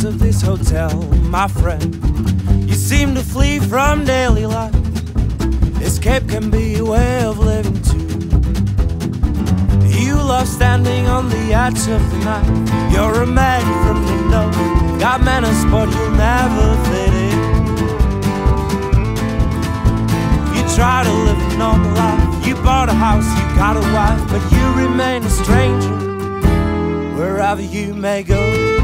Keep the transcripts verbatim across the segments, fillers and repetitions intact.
of this hotel, my friend. You seem to flee from daily life. Escape can be a way of living too. You love standing on the edge of the night. You're a man from the north, got manners but you'll never fit in. You try to live a normal life. You bought a house, you got a wife, but you remain a stranger wherever you may go.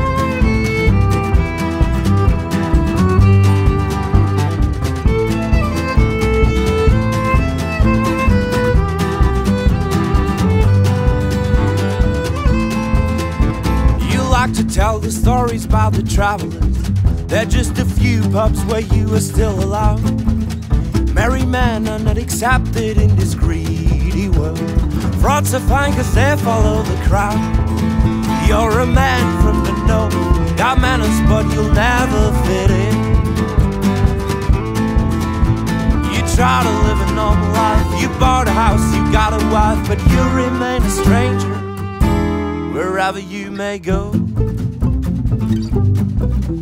Like to tell the stories about the travelers. They're just a few pubs where you are still allowed. Merry men are not accepted in this greedy world. Frauds are fine cause they follow the crowd. You're a man from the north, got manners but you'll never fit in. You try to live a normal life. You bought a house, you got a wife, but you remain a stranger wherever you may go.